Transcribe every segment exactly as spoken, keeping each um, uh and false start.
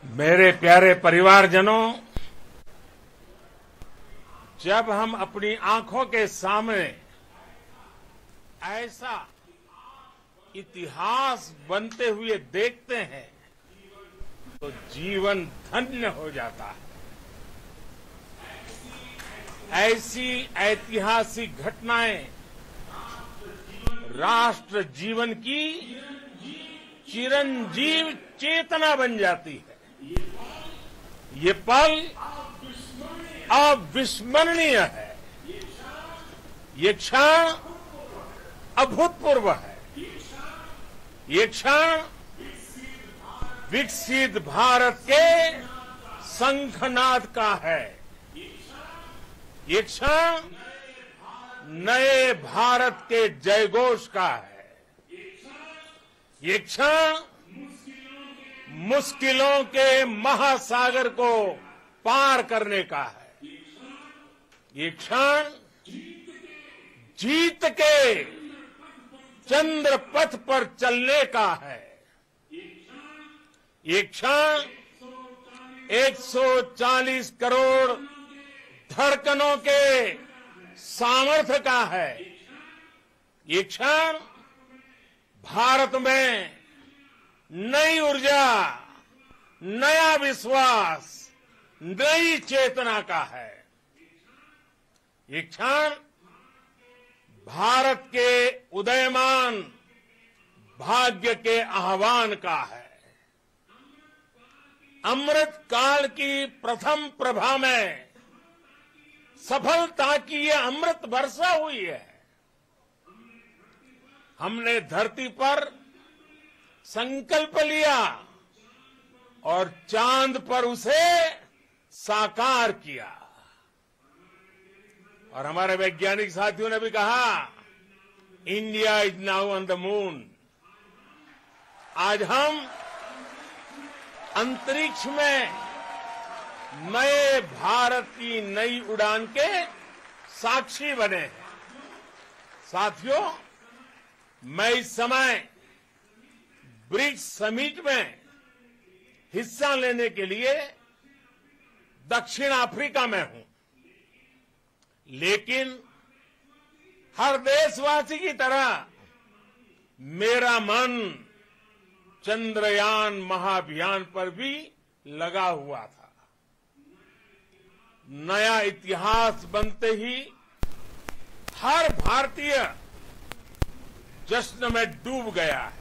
मेरे प्यारे परिवारजनों, जब हम अपनी आंखों के सामने ऐसा इतिहास बनते हुए देखते हैं तो जीवन धन्य हो जाता है। ऐसी ऐतिहासिक घटनाएं राष्ट्र जीवन की चिरंजीव चेतना बन जाती है। ये पल अविस्मरणीय है। ये क्षण अभूतपूर्व है। ये क्षण विकसित भारत के शंखनाद का है। ये क्षण नए भारत के जयघोष का है। ये क्षण मुश्किलों के महासागर को पार करने का है। ये क्षण जीत के चंद्र पथ पर चलने का है। ये क्षण एक सौ चालीस करोड़ धड़कनों के सामर्थ्य का है। ये क्षण भारत में नई ऊर्जा, नया विश्वास, नई चेतना का है। ये क्षण भारत के उदयमान भाग्य के आह्वान का है। अमृत काल की प्रथम प्रभा में सफलता की ये अमृत वर्षा हुई है। हमने धरती पर संकल्प लिया और चांद पर उसे साकार किया। और हमारे वैज्ञानिक साथियों ने भी कहा, India is now on the moon. आज हम अंतरिक्ष में नए भारत की नई उड़ान के साक्षी बने हैं। साथियों, मैं इस समय ब्रिक्स समिट में हिस्सा लेने के लिए दक्षिण अफ्रीका में हूं, लेकिन हर देशवासी की तरह मेरा मन चंद्रयान महाअभियान पर भी लगा हुआ था। नया इतिहास बनते ही हर भारतीय जश्न में डूब गया है।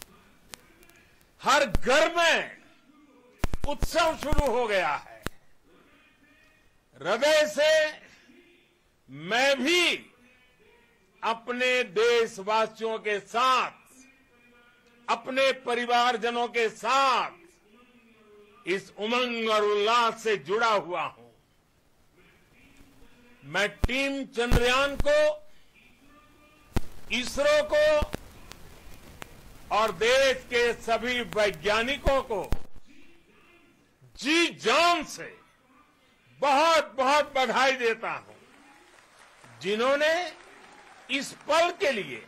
हर घर में उत्सव शुरू हो गया है। हृदय से मैं भी अपने देशवासियों के साथ, अपने परिवारजनों के साथ इस उमंग और उल्लास से जुड़ा हुआ हूं। मैं टीम चंद्रयान को, इसरो को और देश के सभी वैज्ञानिकों को जी जान से बहुत बहुत बधाई देता हूं, जिन्होंने इस पल के लिए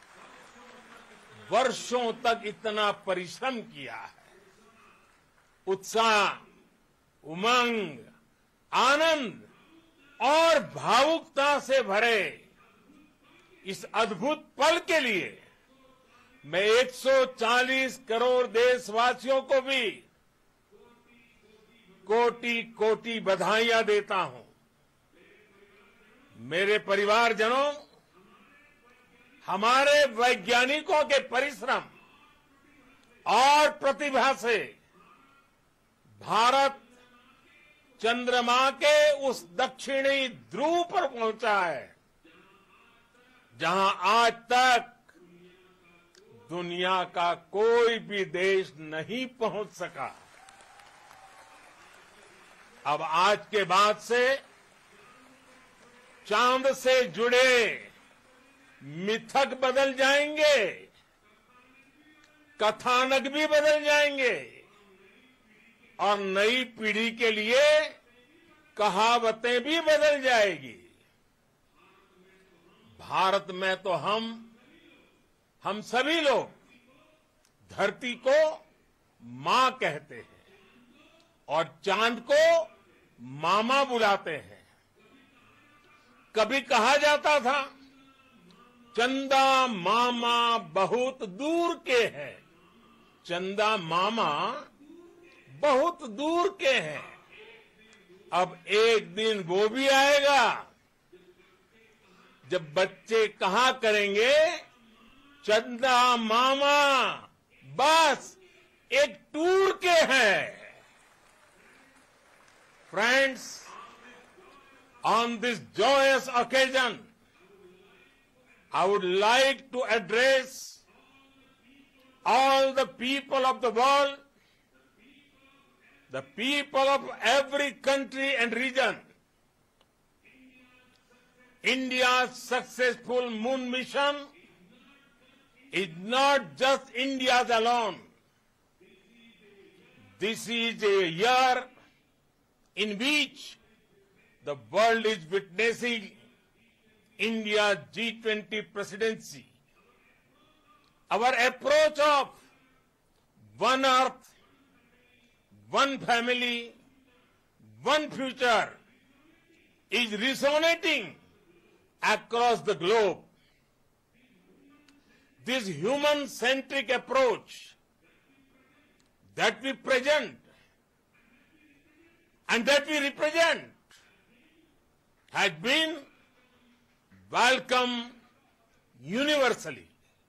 वर्षों तक इतना परिश्रम किया है। उत्साह, उमंग, आनंद और भावुकता से भरे इस अद्भुत पल के लिए मैं एक सौ चालीस करोड़ देशवासियों को भी कोटि कोटि बधाइयां देता हूं। मेरे परिवारजनों, हमारे वैज्ञानिकों के परिश्रम और प्रतिभा से भारत चंद्रमा के उस दक्षिणी ध्रुव पर पहुंचा है, जहां आज तक दुनिया का कोई भी देश नहीं पहुंच सका। अब आज के बाद से चांद से जुड़े मिथक बदल जाएंगे, कथानक भी बदल जाएंगे और नई पीढ़ी के लिए कहावतें भी बदल जाएगी। भारत में तो हम हम सभी लोग धरती को मां कहते हैं। और चांद को मामा बुलाते हैं। कभी कहा जाता था चंदा मामा बहुत दूर के हैं, चंदा मामा बहुत दूर के हैं। अब एक दिन वो भी आएगा जब बच्चे कहा करेंगे चंदा मामा बस एक टूर के हैं। Friends, on this joyous occasion, I would like to address all the people of the world, the people of every country and region. India's successful moon mission is not just India's alone. This is a year in which the world is witnessing India's G twenty presidency. Our approach of one earth, one family, one future is resonating across the globe. This human-centric approach that we present and that we represent has been welcomed universally.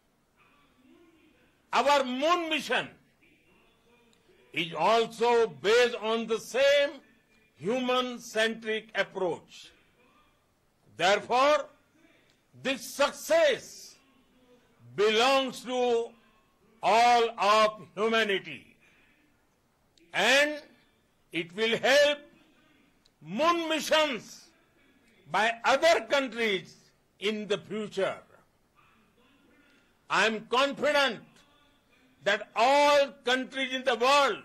Our moon mission is also based on the same human-centric approach. Therefore, this success belongs to all of humanity, and it will help moon missions by other countries in the future. I am confident that all countries in the world,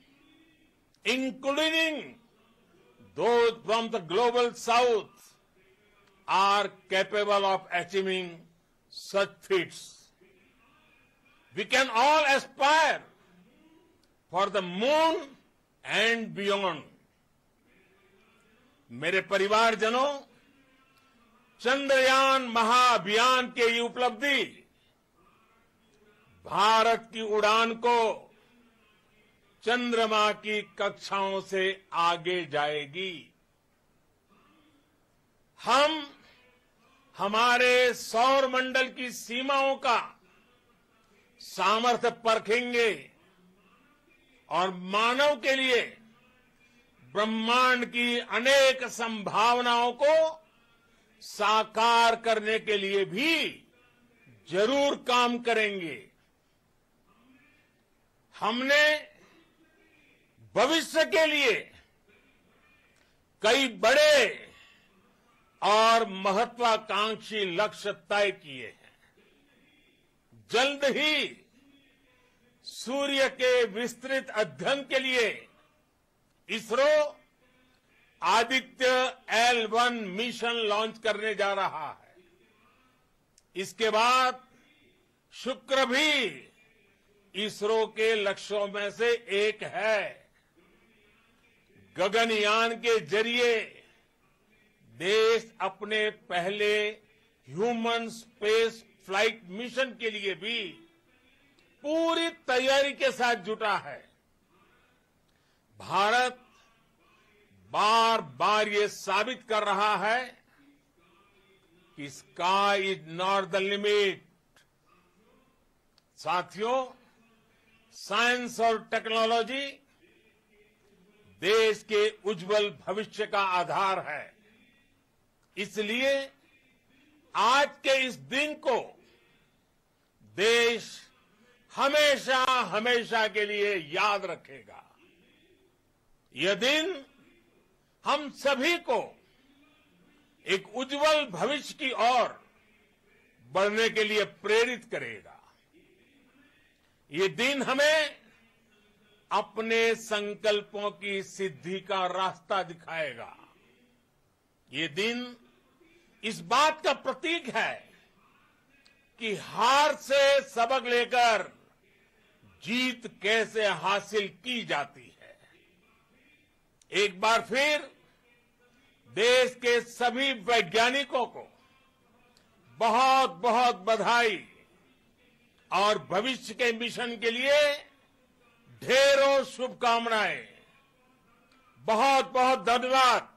including those from the global south, are capable of achieving such feats. We can all aspire for the moon and beyond. मेरे परिवारजनों, चंद्रयान महाअभियान के ये उपलब्धि भारत की उड़ान को चंद्रमा की कक्षाओं से आगे जाएगी। हम हमारे सौर मंडल की सीमाओं का सामर्थ्य परखेंगे और मानव के लिए ब्रह्मांड की अनेक संभावनाओं को साकार करने के लिए भी जरूर काम करेंगे। हमने भविष्य के लिए कई बड़े और महत्वाकांक्षी लक्ष्य तय किए हैं। जल्द ही सूर्य के विस्तृत अध्ययन के लिए ISRO Aditya L one mission launch करने जा रहा है। इसके बाद शुक्र भी इसरो के लक्ष्यों में से एक है। गगनयान के जरिए देश अपने पहले ह्यूमन स्पेस फ्लाइट मिशन के लिए भी पूरी तैयारी के साथ जुटा है। भारत बार बार ये साबित कर रहा है कि sky is not the limit. साथियों, साइंस और टेक्नोलॉजी देश के उज्जवल भविष्य का आधार है। इसलिए आज के इस दिन को देश हमेशा हमेशा के लिए याद रखेगा। यह दिन हम सभी को एक उज्जवल भविष्य की ओर बढ़ने के लिए प्रेरित करेगा। ये दिन हमें अपने संकल्पों की सिद्धि का रास्ता दिखाएगा। ये दिन इस बात का प्रतीक है कि हार से सबक लेकर जीत कैसे हासिल की जाती है। एक बार फिर देश के सभी वैज्ञानिकों को बहुत बहुत बधाई और भविष्य के मिशन के लिए ढेरों शुभकामनाएं। बहुत बहुत धन्यवाद।